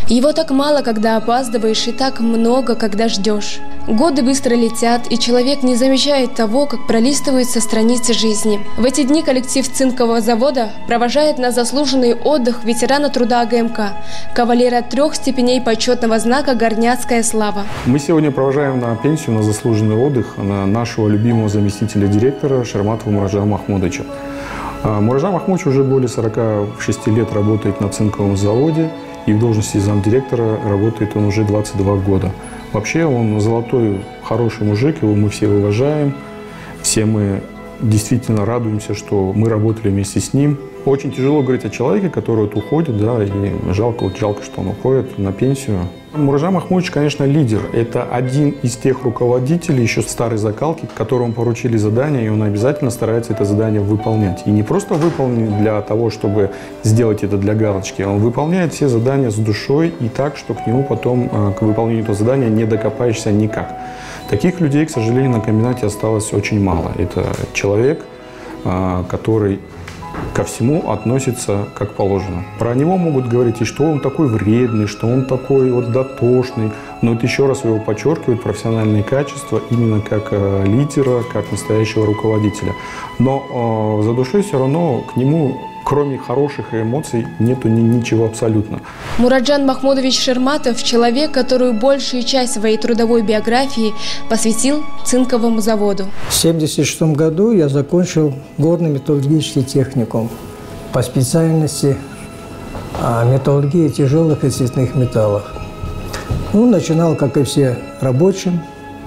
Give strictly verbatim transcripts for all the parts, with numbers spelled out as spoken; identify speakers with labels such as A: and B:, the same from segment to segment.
A: Его так мало, когда опаздываешь, и так много, когда ждешь. Годы быстро летят, и человек не замечает того, как пролистываются страницы жизни. В эти дни коллектив цинкового завода провожает на заслуженный отдых ветерана труда АГМК, кавалера трех степеней почетного знака «Горняцкая слава».
B: Мы сегодня провожаем на пенсию, на заслуженный отдых на нашего любимого заместителя директора Шерматова Мураджана Махмудовича. Мураджан Махмудович уже более сорока шести лет работает на цинковом заводе, и в должности замдиректора работает он уже двадцать два года. Вообще он золотой, хороший мужик, его мы все уважаем, все мы действительно радуемся, что мы работали вместе с ним. Очень тяжело говорить о человеке, который вот уходит, да, и жалко, вот жалко, что он уходит на пенсию. Мураджан Махмудович, конечно, лидер. Это один из тех руководителей еще старой закалки, которому поручили задание, и он обязательно старается это задание выполнять. И не просто выполнить для того, чтобы сделать это для галочки, он выполняет все задания с душой и так, что к нему потом, к выполнению этого задания, не докопаешься никак. Таких людей, к сожалению, на комбинате осталось очень мало. Это человек, который ко всему относится как положено. Про него могут говорить, и что он такой вредный, что он такой вот дотошный. Но это еще раз его подчеркивает профессиональные качества именно как э, лидера, как настоящего руководителя. Но э, за душой все равно к нему, кроме хороших эмоций, нету ни, ничего абсолютно.
A: Мураджан Махмудович Шерматов – человек, которую большую часть своей трудовой биографии посвятил цинковому заводу.
C: В семьдесят шестом году я закончил горно-металлургический техникум по специальности металлургии тяжелых и цветных металлов. Ну, начинал, как и все, рабочим.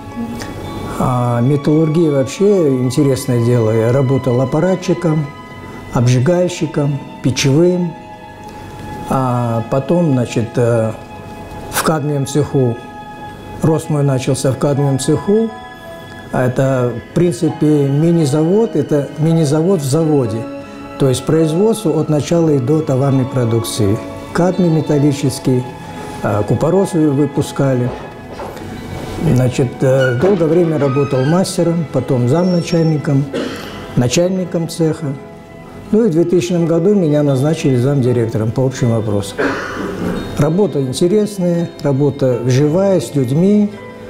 C: А металлургия вообще интересное дело. Я работал аппаратчиком, обжигальщиком, печевым. А потом, значит, в кадмиевом цеху, рост мой начался в кадмиевом цеху. Это, в принципе, мини-завод, это мини-завод в заводе. То есть производство от начала и до товарной продукции. Кадмий металлический, купорос выпускали. Значит, долгое время работал мастером, потом замначальником, начальником цеха. Ну и в двухтысячном году меня назначили замдиректором по общим вопросам. Работа интересная, работа живая, с людьми.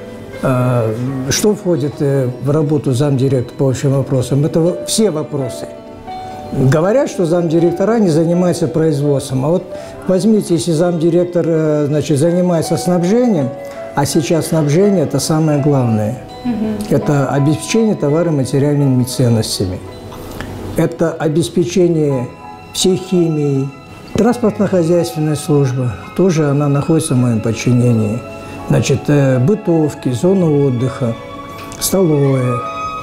C: Что входит в работу замдиректора по общим вопросам? Это все вопросы. Говорят, что замдиректора не занимаются производством. А вот возьмите, если замдиректор, значит, занимается снабжением, а сейчас снабжение – это самое главное. Угу. Это обеспечение товаро-материальными ценностями. Это обеспечение всей химией. Транспортно-хозяйственная служба, тоже она находится в моем подчинении. Значит, бытовки, зона отдыха, столовая,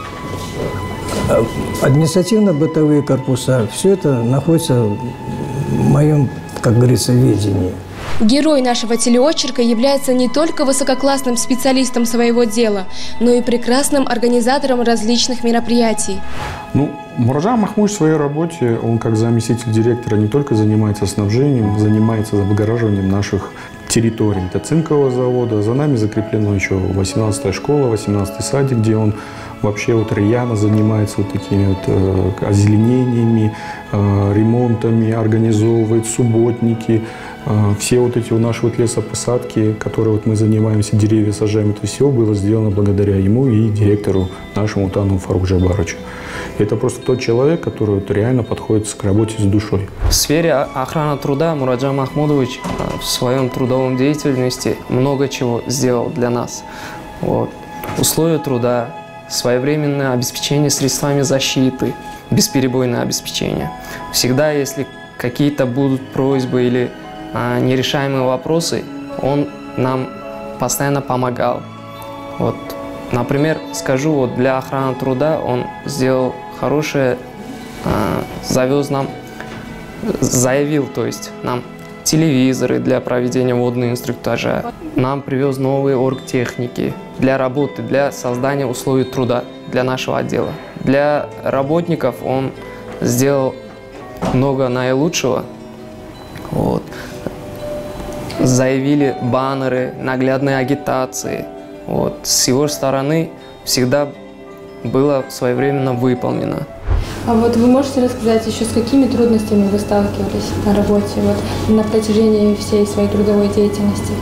C: административно-бытовые корпуса. Все это находится в моем, как говорится, ведении.
A: Герой нашего телеочерка является не только высококлассным специалистом своего дела, но и прекрасным организатором различных мероприятий.
B: Ну, Мураджан Махмудович в своей работе, он как заместитель директора не только занимается снабжением, занимается облагораживанием наших территорий. Это цинкового завода, за нами закреплено еще восемнадцатая школа, восемнадцатый садик, где он вообще вот рьяно занимается вот такими вот э, озеленениями, э, ремонтами, организовывает субботники, э, все вот эти вот наши вот лесопосадки, которые вот мы занимаемся, деревья сажаем, это все было сделано благодаря ему и директору нашему Тану Фарук Джабаровичу. Это просто тот человек, который вот реально подходит к работе с душой.
D: В сфере охраны труда Мураджан Махмудович в своем трудовом деятельности много чего сделал для нас. Вот. Условия труда, своевременное обеспечение средствами защиты, бесперебойное обеспечение. Всегда, если какие-то будут просьбы или а, нерешаемые вопросы, он нам постоянно помогал. Вот. Например, скажу, вот для охраны труда он сделал хорошее, а, завез нам, заявил, то есть нам телевизоры для проведения водного инструктажа. Нам привез новые оргтехники для работы, для создания условий труда для нашего отдела. Для работников он сделал много наилучшего. Вот. Заявили баннеры, наглядные агитации. Вот. С его стороны всегда было своевременно выполнено.
A: А вот вы можете рассказать еще, с какими трудностями вы сталкивались на работе вот, на протяжении всей своей трудовой деятельности?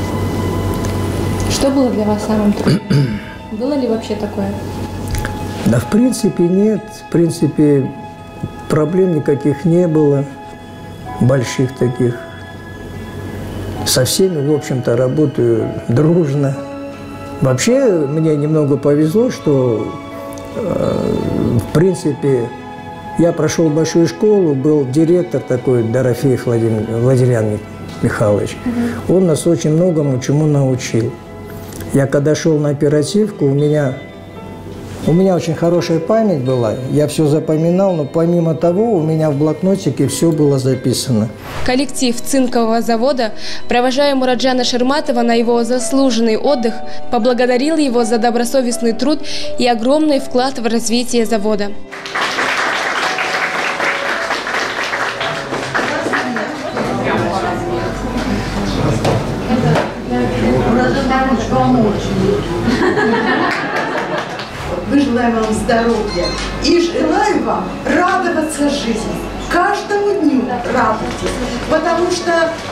A: Что было для вас самым трудным? Было ли вообще такое?
C: Да, в принципе, нет. В принципе, проблем никаких не было, больших таких. Со всеми, в общем-то, работаю дружно. Вообще, мне немного повезло, что, э, в принципе, я прошел большую школу, был директор такой, Дорофеев Владимир, Владимир Михайлович. Угу. Он нас очень многому чему научил. Я когда шел на оперативку, у меня, у меня очень хорошая память была, я все запоминал, но помимо того у меня в блокнотике все было записано.
A: Коллектив цинкового завода, провожая Мураджана Шерматова на его заслуженный отдых, поблагодарил его за добросовестный труд и огромный вклад в развитие завода.
E: Мы желаем вам здоровья и желаем вам радоваться жизни. Каждому дню радуйтесь, потому что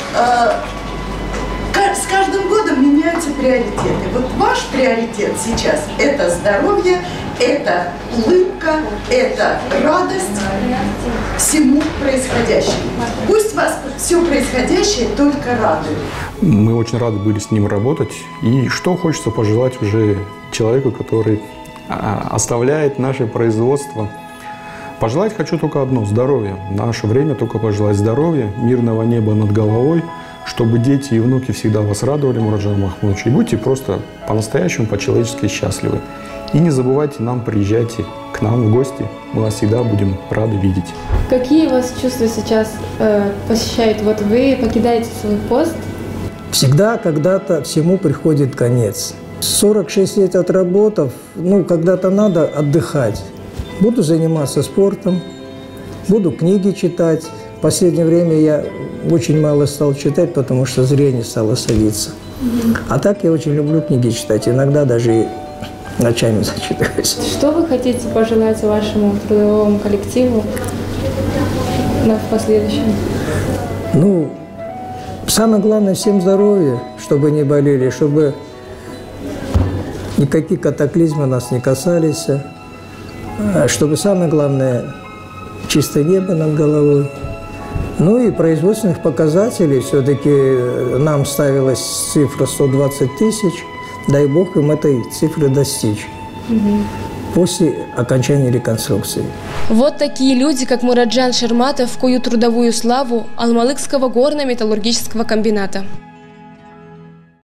E: э, с каждым годом меняются приоритеты. Вот ваш приоритет сейчас – это здоровье, это улыбка, это радость всему происходящему. Пусть вас все происходящее только радует.
B: Мы очень рады были с ним работать. И что хочется пожелать уже человеку, который оставляет наше производство. Пожелать хочу только одно – здоровья. В наше время только пожелать здоровья, мирного неба над головой, чтобы дети и внуки всегда вас радовали, Мураджан Махмудович. И будьте просто по-настоящему, по-человечески счастливы. И не забывайте нам, приезжайте к нам в гости. Мы вас всегда будем рады видеть.
A: Какие вас чувства сейчас э, посещают? Вот вы покидаете свой пост.
C: Всегда когда-то всему приходит конец. сорок шесть лет отработав, ну, когда-то надо отдыхать. Буду заниматься спортом, буду книги читать. В последнее время я очень мало стал читать, потому что зрение стало садиться. Mm-hmm. А так я очень люблю книги читать, иногда даже и ночами зачитываюсь.
A: Что вы хотите пожелать вашему трудовому коллективу в последующем?
C: Ну, самое главное, всем здоровья, чтобы не болели, чтобы никакие катаклизмы нас не касались, чтобы, самое главное, чистое небо над головой. Ну и производственных показателей все-таки нам ставилась цифра сто двадцать тысяч, дай бог им этой цифры достичь. Угу. После окончания реконструкции.
A: Вот такие люди, как Мураджан Шерматов, куют трудовую славу Алмалыкского горно-металлургического комбината.